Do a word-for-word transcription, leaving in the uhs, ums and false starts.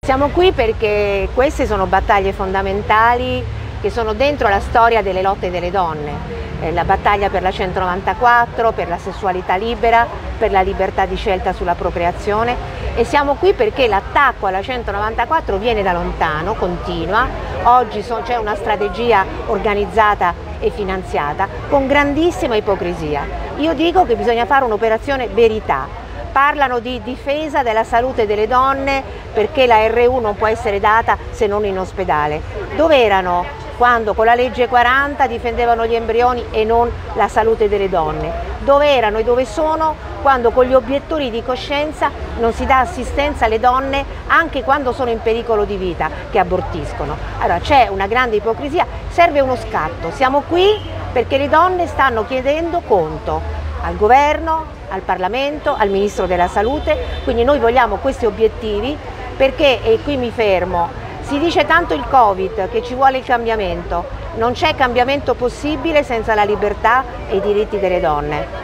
Siamo qui perché queste sono battaglie fondamentali che sono dentro la storia delle lotte delle donne, eh, la battaglia per la centonovantaquattro, per la sessualità libera, per la libertà di scelta sulla procreazione, e siamo qui perché l'attacco alla centonovantaquattro viene da lontano, continua. Oggi so, c'è una strategia organizzata e finanziata con grandissima ipocrisia. Io dico che bisogna fare un'operazione verità. Parlano di difesa della salute delle donne perché la erre u non può essere data se non in ospedale. Dove erano quando con la legge quaranta difendevano gli embrioni e non la salute delle donne? Dove erano e dove sono quando con gli obiettori di coscienza non si dà assistenza alle donne anche quando sono in pericolo di vita, che abortiscono? Allora c'è una grande ipocrisia, serve uno scatto. Siamo qui perché le donne stanno chiedendo conto al governo, al Parlamento, al Ministro della Salute, quindi noi vogliamo questi obiettivi perché, e qui mi fermo, si dice tanto il Covid che ci vuole il cambiamento, non c'è cambiamento possibile senza la libertà e i diritti delle donne.